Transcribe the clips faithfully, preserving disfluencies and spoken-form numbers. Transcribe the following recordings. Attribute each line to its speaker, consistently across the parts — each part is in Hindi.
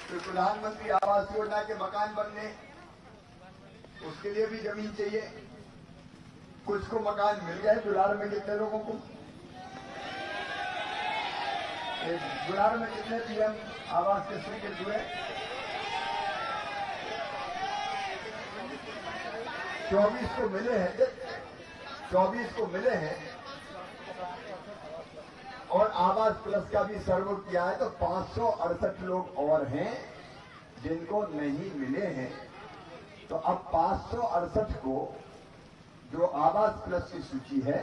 Speaker 1: तो प्रधानमंत्री आवास योजना के मकान बनने, उसके लिए भी जमीन चाहिए। कुछ को मकान मिल गए। दुलार में कितने लोगों को, दुलार में कितने पीएम आवास के स्वीकृत हुए? चौबीस को मिले हैं, चौबीस को मिले हैं और आवास प्लस का भी सर्वे किया है तो पांच सौ अड़सठ लोग और हैं जिनको नहीं मिले हैं। तो अब पांच सौ अड़सठ को जो आवास प्लस की सूची है,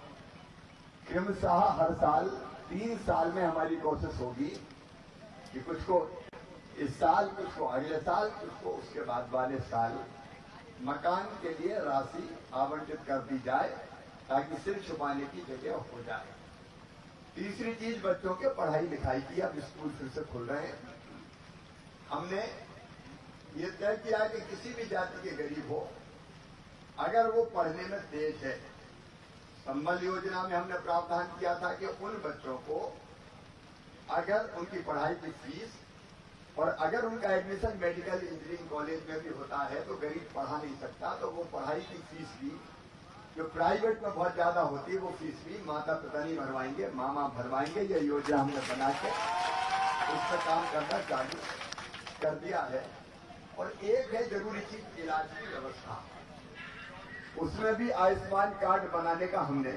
Speaker 1: क्रमशः हर साल तीन साल में हमारी कोशिश होगी कि कुछ को इस साल, कुछ को अगले साल, कुछ को उसके बाद वाले साल मकान के लिए राशि आवंटित कर दी जाए ताकि सिर छुपाने की जगह हो जाए। तीसरी चीज, बच्चों के पढ़ाई लिखाई की। अब स्कूल फिर से खुल रहे हैं। हमने ये तय किया कि किसी भी जाति के गरीब हो, अगर वो पढ़ने में तेज है, संबल योजना में हमने प्रावधान किया था कि उन बच्चों को अगर उनकी पढ़ाई की फीस और अगर उनका एडमिशन मेडिकल इंजीनियरिंग कॉलेज में भी होता है तो गरीब पढ़ा नहीं सकता, तो वो पढ़ाई की फीस भी जो प्राइवेट में बहुत ज्यादा होती है वो फीस भी माता पिता नहीं भरवाएंगे, मामा भरवाएंगे। ये योजना हमने बना के उस पर काम करना चालू कर दिया है। और एक है जरूरी चीज, इलाज की व्यवस्था। उसमें भी आयुष्मान कार्ड बनाने का हमने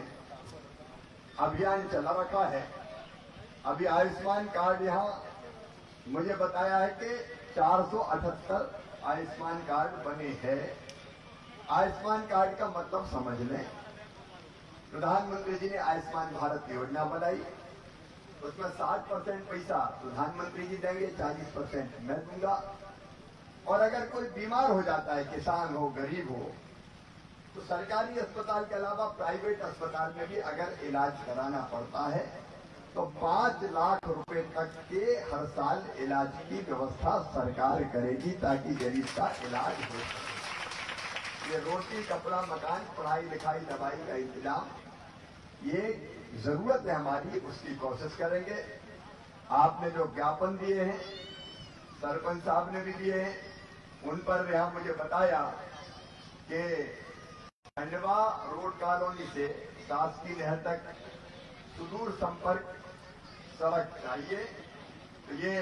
Speaker 1: अभियान चला रखा है। अभी आयुष्मान कार्ड यहाँ मुझे बताया है कि चार सौ अठहत्तर आयुष्मान कार्ड बने हैं। आयुष्मान कार्ड का मतलब समझ लें, प्रधानमंत्री जी ने आयुष्मान भारत योजना बनाई, उसमें साठ परसेंट पैसा प्रधानमंत्री जी देंगे, चालीस परसेंट मैं दूंगा। और अगर कोई बीमार हो जाता है, किसान हो, गरीब हो, तो सरकारी अस्पताल के अलावा प्राइवेट अस्पताल में भी अगर इलाज कराना पड़ता है तो पांच लाख रुपए तक के हर साल इलाज की व्यवस्था सरकार करेगी ताकि गरीब का इलाज हो सके। ये रोटी, कपड़ा, मकान, पढ़ाई लिखाई, दवाई का इंतजाम, ये जरूरत है हमारी, उसकी कोशिश करेंगे। आपने जो ज्ञापन दिए हैं, सरपंच साहब ने भी दिए हैं, उन पर यहाँ मुझे बताया कि खंडवा रोड कॉलोनी से शासकीय नहर तक सुदूर संपर्क सड़क चाहिए। तो ये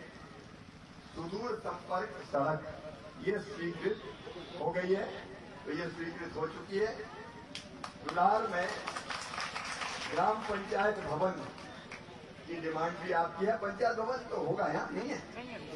Speaker 1: सुदूर संपर्क सड़क ये स्वीकृत हो गई है, तो ये स्वीकृत हो चुकी है। दुलार में ग्राम पंचायत भवन की डिमांड भी आपकी है। पंचायत भवन तो होगा, यहाँ नहीं है,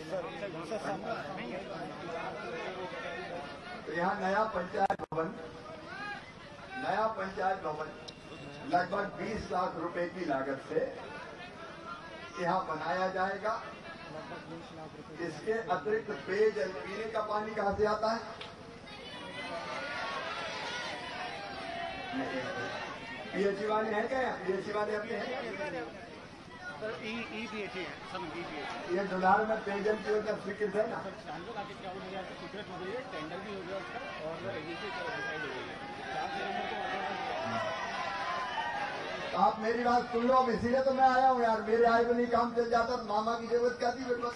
Speaker 1: तो यहाँ नया पंचायत भवन नया पंचायत भवन लगभग बीस लाख रुपए की लागत से यहाँ बनाया जाएगा। इसके अतिरिक्त पेयजल, पीने का पानी कहाँ से आता है? पीएचई वाले हैं क्या? पीएचई वाले अपने हैं? ये दुलार में पेयजल की योजना स्वीकृत है ना?
Speaker 2: टेंडर भी हो गया उसका और
Speaker 1: आप मेरी बात सुन लो, अब इसीलिए तो मैं आया हूँ यार। मेरे आए को नहीं काम चल जाता, मामा की जरूरत क्या थी बेटा?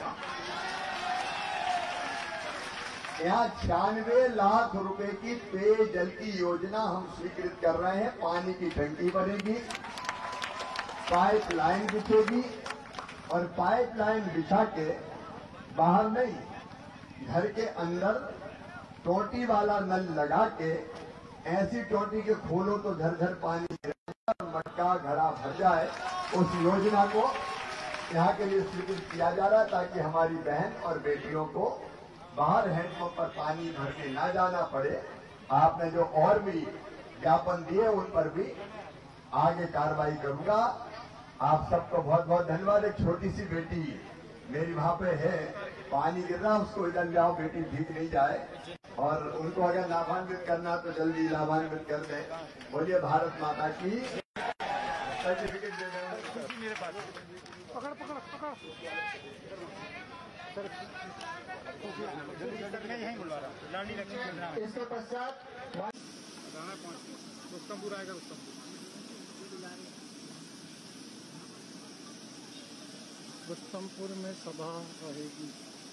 Speaker 1: यहाँ छियानवे लाख रुपए की पेयजल की योजना हम स्वीकृत कर रहे हैं। पानी की टंकी बनेगी, पाइपलाइन बिछेगी और पाइपलाइन बिछा के बाहर नहीं, घर के अंदर टोटी वाला नल लगा के, ऐसी टोटी के खोलो तो झरझर पानी मटका घड़ा भर जाए। उस योजना को यहाँ के लिए स्वीकृत किया जा रहा है ताकि हमारी बहन और बेटियों को बाहर हैंडपंप पर पानी भर के ना जाना पड़े। आपने जो और भी ज्ञापन दिए उन पर भी आगे कार्रवाई करूंगा। आप सबको बहुत बहुत धन्यवाद। एक छोटी सी बेटी मेरी वहां पे है, पानी गिर रहा, उसको इधर ले आओ, बेटी भीग नहीं जाए। और उनको अगर लाभान्वित करना तो जल्दी लाभान्वित कर दें। बोलिए भारत माता की। सर्टिफिकेट दे दें मेरे पास।
Speaker 2: पकड़ पकड़ पकड़ यहीं बुला रहा हूँ। लाडी लक्ष्मी इसके पश्चात रुस्तमपुर आएगा। रुस्तमपुर रुस्तमपुर में सभा रहेगी।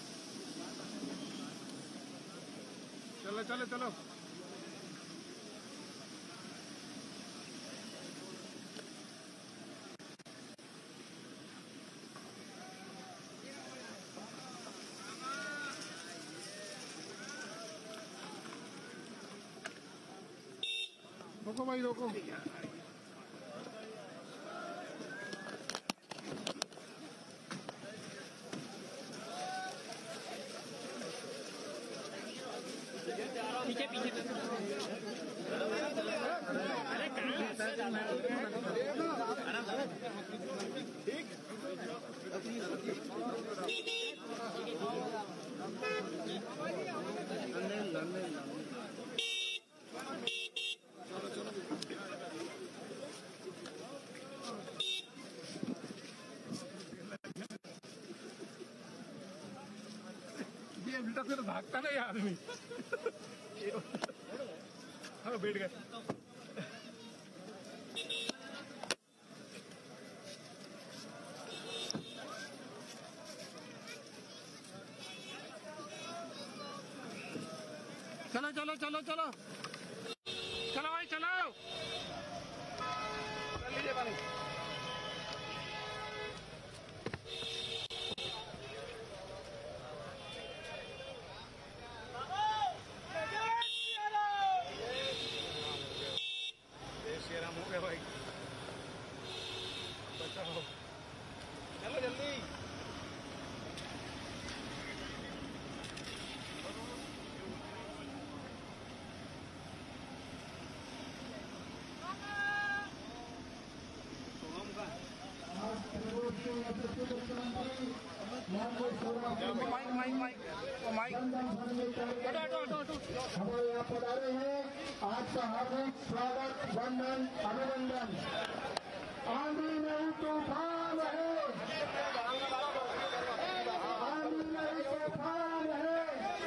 Speaker 2: चलो चलो चलो रोको भाई रोको।
Speaker 3: पीछे पीछे
Speaker 2: ये उल्टा फिर भागता नहीं आदमी। हाँ बैठ गए। चलो चलो चलो चलो चलो भाई चलो चल लीजिए पानी। भाई बचाओ चलो जल्दी। माइक माइक माइक माइक हटो हटो हटो हटो।
Speaker 4: हमारे यहाँ पधारे हैं, आज का हार्दिक स्वागत, वंदन, अभिनंदन। आंधी नहीं तूफान है, आंधी नहीं तूफान है,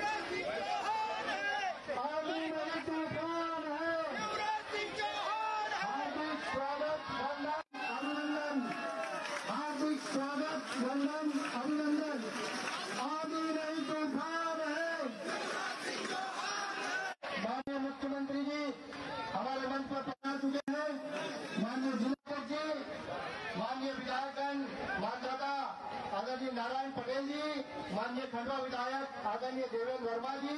Speaker 4: आंधी नहीं तूफान है। हार्दिक स्वागत, वंदन, अभिनंदन, हार्दिक स्वागत, वंदन, अभिनंदन। आंधी नहीं तूफान है। माननीय मुख्यमंत्री जी हमारे मंच पर पधार चुके हैं। माननीय जिलाध्यक्ष जी, माननीय विधायकगण, मानदाता आदरणीय नारायण पटेल जी, माननीय खंडवा विधायक आदरणीय देवेंद्र वर्मा जी,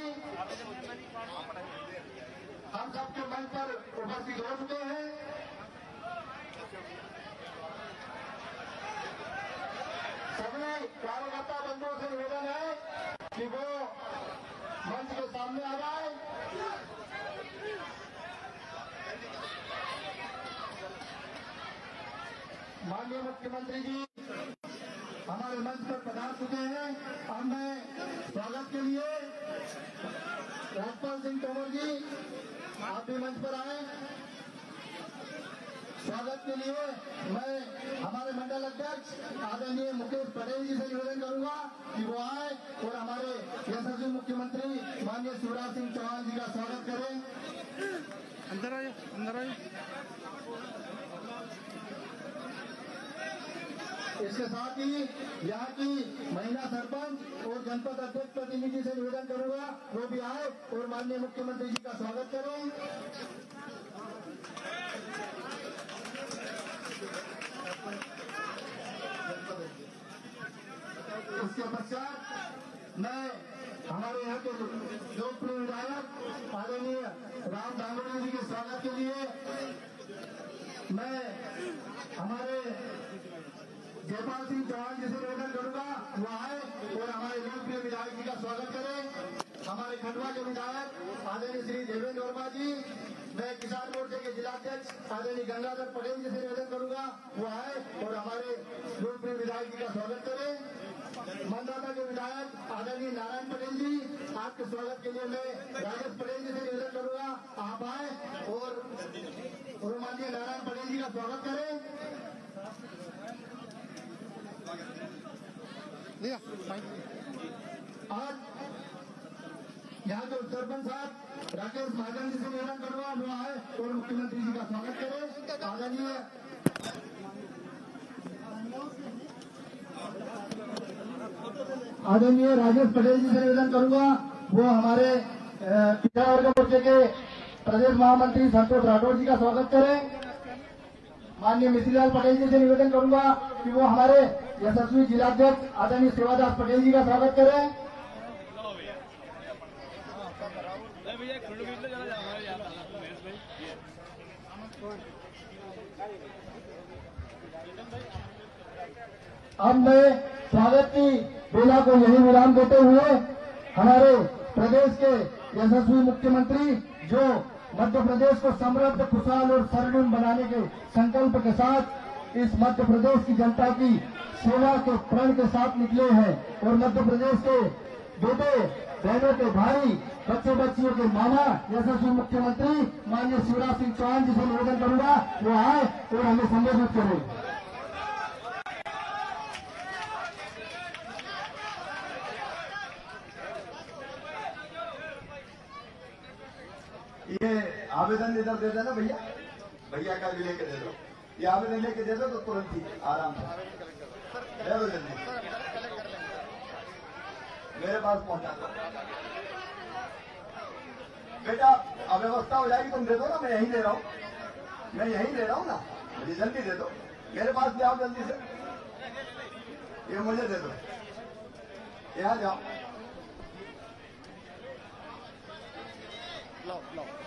Speaker 4: हम सबके मंच पर उपस्थित हो चुके हैं। सभी कार्यकर्ता बंधुओं से निवेदन है कि वो मंच के सामने आ जाए। माननीय मुख्यमंत्री जी हमारे मंच पर पधार चुके हैं। अब मैं स्वागत के लिए राजपाल सिंह तोमर जी आप भी मंच पर आए। स्वागत के लिए मैं हमारे मंडल अध्यक्ष आदरणीय मुकेश पटेल जी से निवेदन करूंगा कि वो आए और हमारे यशस्वी मुख्यमंत्री माननीय शिवराज सिंह चौहान जी का स्वागत करें।
Speaker 2: अंदर आइए अंदर आइए।
Speaker 4: इसके साथ ही यहाँ की महिला सरपंच और जनपद अध्यक्ष प्रतिनिधि से निवेदन करूंगा वो भी आए और माननीय मुख्यमंत्री जी का स्वागत करें। इसके पश्चात मैं हमारे यहाँ के लोकप्रिय विधायक आदरणीय राम दांगोड़िया जी के स्वागत के लिए मैं हमारे जयपाल सिंह चौहान जी से निवेदन करूंगा वो आए और हमारे लोकप्रिय विधायक जी का स्वागत करें। हमारे खंडवा के विधायक आदरणीय श्री देवेंद्र वर्मा जी, मैं किसान मोर्चे के जिलाध्यक्ष आदरणीय गंगाधर पटेल जी से निवेदन करूंगा वो आए और हमारे लोकप्रिय विधायक जी का स्वागत करें। मंदाता के विधायक आदरणीय नारायण पटेल जी, आपके स्वागत के लिए मैं राजेश पटेल जी से निवेदन करूंगा आप आए और माननीय नारायण पटेल जी का स्वागत करें। आज यहाँ के सरपंच साहब राकेश महाजन जी से निवेदन करूंगा वो आए और मुख्यमंत्री जी का स्वागत करें। आदरणीय आदरणीय राजेश पटेल जी से निवेदन करूंगा वो हमारे किसान वर्ग मोर्चे के प्रदेश महामंत्री संतोष राठौर जी का स्वागत करें। माननीय मिश्रीलाल पटेल जी से निवेदन करूंगा कि वो हमारे यशस्वी जिलाध्यक्ष आदरणीय सेवादास पटेल जी का स्वागत करें। अब मैं स्वागत की बेला को यही विराम देते हुए हमारे प्रदेश के यशस्वी मुख्यमंत्री जो मध्य प्रदेश को समृद्ध, खुशहाल और स्वर्णिम बनाने के संकल्प के साथ इस मध्य प्रदेश की जनता की सेवा के प्रण के साथ निकले हैं और मध्य प्रदेश के बेटे बहनों के भाई, बच्चों बच्चियों के मामा यशस्वी मुख्यमंत्री माननीय शिवराज सिंह चौहान जी से निवेदन करूंगा वो आए और हमें संबोधित करें।
Speaker 1: ये आवेदन इधर दे देना भैया, भैया का भी लेके दे दो। ये आवेदन लेके दे दो तो तुरंत ही आराम से दे दो, जल्दी मेरे पास पहुंचा दो। बेटा अव्यवस्था हो जाएगी, तुम दे दो ना, मैं यहीं ले रहा हूँ, मैं यहीं ले रहा हूँ ना, मुझे जल्दी दे दो। मेरे पास ले आओ जल्दी से, ये मुझे दे दो, यहाँ जाओ। लो लो